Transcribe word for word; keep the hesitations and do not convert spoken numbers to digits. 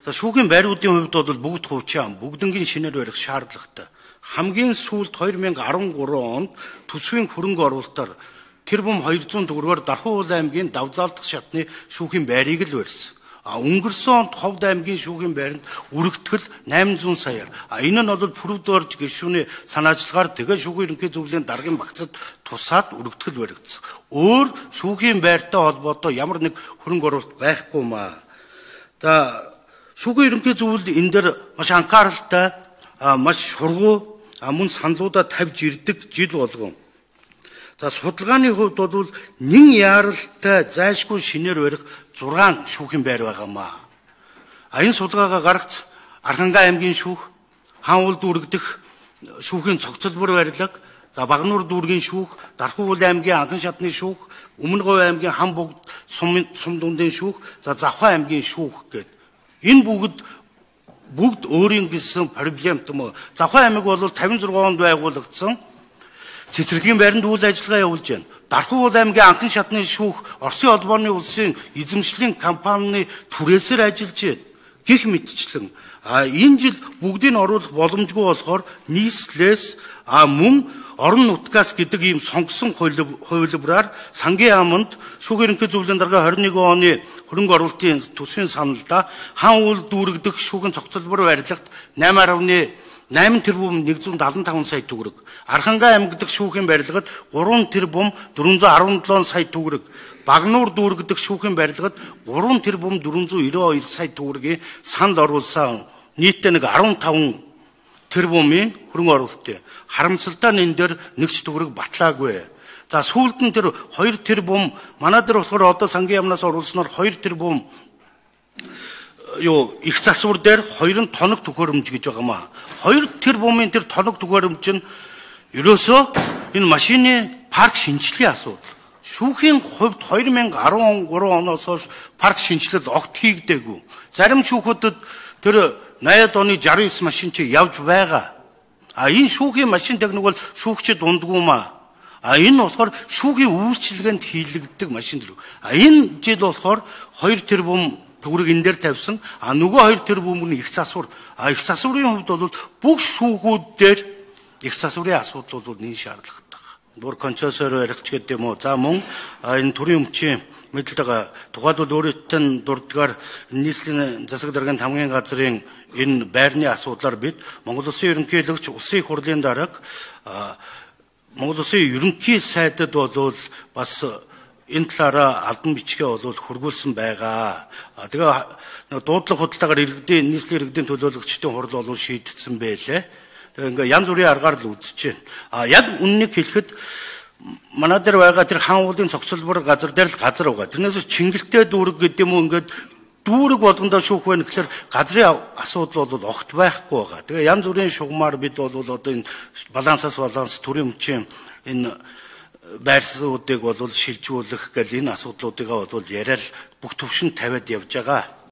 За шүүхийн байруудын хувьд бол бүгд хуучаа бүгднгийн шинээр барих шаардлагатай. Хамгийн сүүлд two thousand thirteen онд төсвийн хөрөнгө оруулалтаар тэр бум two hundred төгрөгөөр Дархан Уул аймгийн Давзаалдах шатны шүүхийн байрыг л барьсан. А өнгөрсөн онд Ховд аймгийн шүүхийн байранд өргөтгөл eight hundred саяар. А энэ нь бол Пүрвдорж гишүүний санаачлагаар тэгээ шүүхийн ерөнхий зөвлөлийн даргын багцад тусаад өргөтгөл баригдсан. Өөр шүүхийн байртай холбоотой ямар нэг хөрөнгө оруулалт байхгүй маа. За шүүхийн ерөнхий зөвлөл энэ дээр маш анхааралтай, маш шургуу, мөн саналуудаа тавьж ирдэг жил болгон. За судалгааны хувьд бол нэн яаралтай зайлшгүй шинээр барих six шүүхийн байр байгаамаа. А энэ судалгаагаа гаргац Архангай аймгийн шүүх, Хаан Уул дүүргдэх шүүхийн цогцлбор барилга, за Багнуур дүүргийн шүүх, Дархан Уул аймгийн Анхан шатны шүүх, Өмнө Говь аймгийн Хан Богд сум дундын шүүх, за Завхан аймгийн шүүх гэдэг. Энэ бүгд бүгд өөрийн гэсэн проблемт юм. Завхан аймаг бол fifty-six онд байгуулагдсан цэцэрлэгийн байранд үйл ажиллагаа явуулж байна. Дархан Уул аймгийн Анхан шатны шүүх Оросын холбооны улсын эзэмшлийн компанийн түрээсээр ажиллаж байна. Гэх мэтчлэн а энэ жил бүгдийг оруулах боломжгүй болохоор нийслэлээс а мөн орон нутгаас гэдэг ийм сонгосон хувилбараар сангийн яамд шүүхийн ерөнхий зөвлөлийн дарга twenty-one оны хөрөнгө оруулалтын төсвийн саналда Хаан Уул дүүргдэх шүүхийн цогцлбор барилгад eight тэрбум one hundred seventy-five сая төгрөг, Архангай аймаг дэх шүүхийн барилгад three тэрбум four hundred seventy-seven сая төгрөг, Багнуур дүүргдэх шүүхийн барилгад three тэрбум four hundred ninety-two сая төгрөгийн санд оруулсан нийтдээ нэг fifteen тэрбумын хөрөнгө оруулалттай. Харамсалтай нь энэ дээр нэгч төгрөг батлаагүй. За сүүлд нь тэр two тэрбум манай дээр болохоор одоо сангийн яамнаас оруулснаар two тэрбум юу их засвар дээр хоёр тоног төхөөрөмж гэж байгаамаа. two тэрбумын тэр тоног төхөөрөмж нь ерөөсөө энэ машины парк шинжилгээ асуудал. Шүүхийн хувьд twenty thirteen оноос хойш парк шинжилэл огт хийгдээгүй. Зарим шүүхүүдэд тэр eighty оны sixty-nine машин чи явж байгаа. А энэ шүүхийн машин техник бол шүүгчд дундгүй маа. А энэ болохоор шүүхийн үйлчилгээнд хийлэгддэг машин дэр. А энэ жил болохоор two тэрбум төгрөг энэ дээр тавьсан. А нөгөө two тэрбум нь их засвар. А их засварын хувьд бол бүх шүүхүүд дээр их засварын асуудал бол нэг шаардлагатай. Бүр концессор барих ч гэдэг юм уу. За мөн энэ төрийн өмчийн мэдээлэл тухайлбал өөрөөтөө дурдгаар нийслэлийн засаг даргын хамгийн газрын энэ байрны асуудлаар бид Монгол Улсын ерөнхийлөгч улсын их хурлын дарга Монгол Улсын ерөнхий сайдад бол бас энэ талаараа албан бичгээ бол хургуулсан байгаа. Тэгээ дуудлага худалдаагаар иргэдийн нийслэлийн иргэдийн төлөөлөгчдийн хурал бол шийдсэн байлээ. Тэгээ ингээ янз бүрийн аргаар л үзэж байна. А яг үннийг хэлэхэд манай дээр байгаа тэр Хаан Уулын цогцлбор газар дээр л газар байгаа. Тэрнээс Чингэлтэй дүүрэг гэдэг юм уу ингээд дүүрэг болгондоо шүүх байна гэхээр газрын асуудал бол огт байхгүй байгаа. Тэгээ янз бүрийн шугамар бид бол одоо энэ балансаас баланс төрийн өмчийн энэ байрсуудыг бол шилжүүлэх гэл энэ асуудлуудыг бол яриад бүх төвшөнд тавиад явж байгаа.